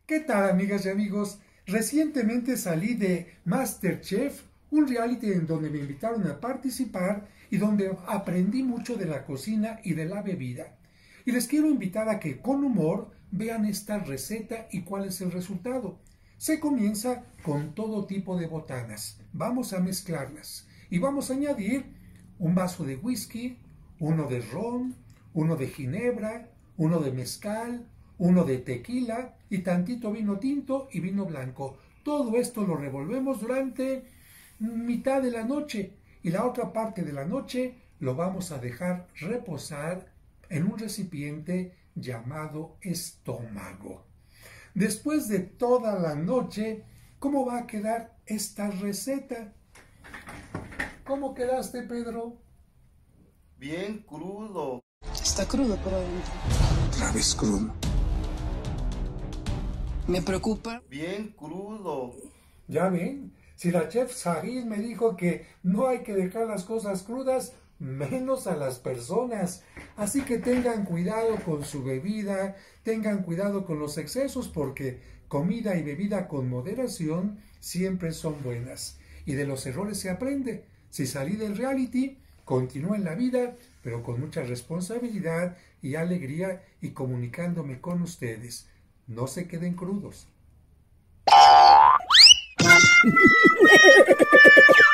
¿Qué tal, amigas y amigos? Recientemente salí de MasterChef, un reality en donde me invitaron a participar y donde aprendí mucho de la cocina y de la bebida. Y les quiero invitar a que con humor vean esta receta y cuál es el resultado. Se comienza con todo tipo de botanas. Vamos a mezclarlas y vamos a añadir un vaso de whisky, uno de ron, uno de ginebra, uno de mezcal, uno de tequila y tantito vino tinto y vino blanco. Todo esto lo revolvemos durante mitad de la noche y la otra parte de la noche lo vamos a dejar reposar en un recipiente llamado estómago. Después de toda la noche, ¿cómo va a quedar esta receta? ¿Cómo quedaste, Pedro? Bien crudo. Está crudo por adentro. Otra vez crudo. Me preocupa. Bien crudo. Ya ven, si la chef Sahil me dijo que no hay que dejar las cosas crudas, menos a las personas. Así que tengan cuidado con su bebida, tengan cuidado con los excesos, porque comida y bebida con moderación siempre son buenas. Y de los errores se aprende. Si salí del reality, continúo en la vida, pero con mucha responsabilidad y alegría y comunicándome con ustedes. No se queden crudos.